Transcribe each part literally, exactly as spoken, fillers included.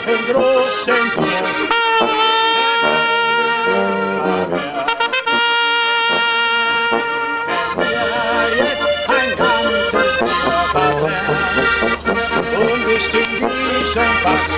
haben großen Durst. Ja, jetzt ein ganzes Bier und ist in diesem Fass.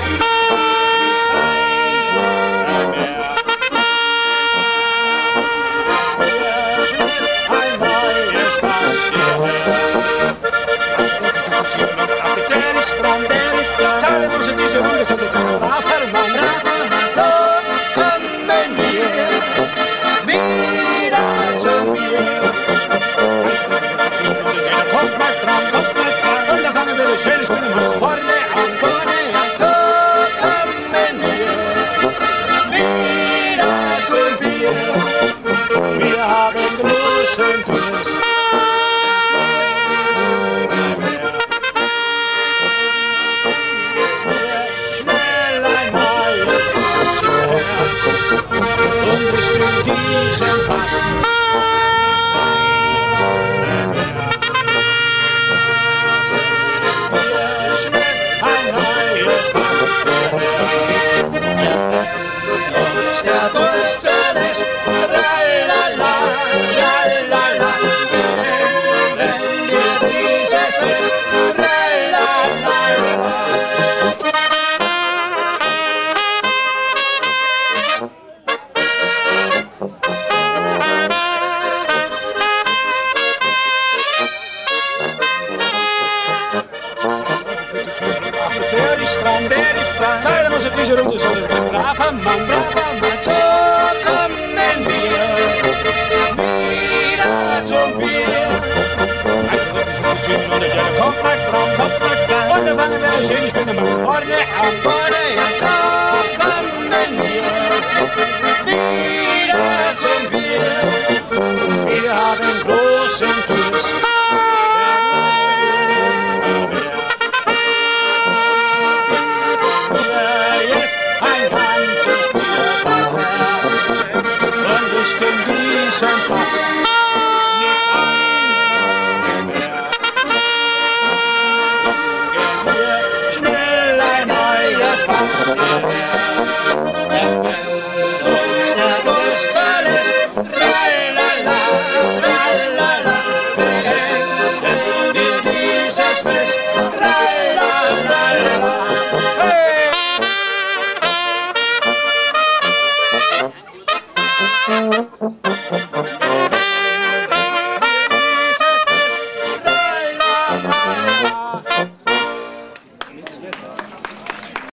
Der ist dran, der ist dran. Teile muss diese Runde so ein braver Mann, braver Mann. So kommen wir wieder zum Bier. Kommt mal dran, kommt mal dran. Und dann fangen wir schön, ich bin immer vorne an. Vorne an, so kommen wir wieder zum Bier. Wir haben großen Durst. In diesem Fass nicht ein mehr. Gehen wir schnell ein neues Fass hierher. Es brennt uns der Durst verlässt. Tralala, tralala, beenden wir dieses Fest. Tralala, hey! It's